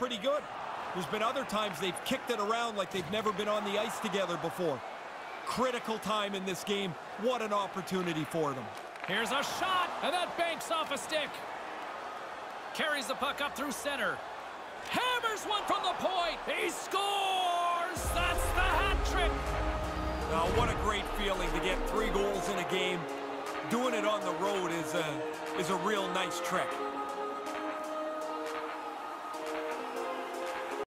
pretty good. There's been other times they've kicked it around like they've never been on the ice together before. Critical time in this game. What an opportunity for them. Here's a shot, and that banks off a stick. Carries the puck up through center. Hammers one from the point. He scores! That's the hat trick. Now, what a great feeling to get 3 goals in a game. Doing it on the road is a real nice trick.